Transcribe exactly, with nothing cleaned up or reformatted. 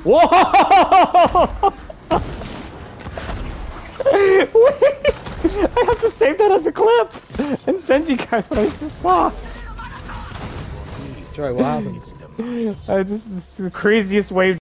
Whoa! Wait! I have to save that as a clip and send you guys what I just saw. Troy, what happened? I just, this is the craziest wave.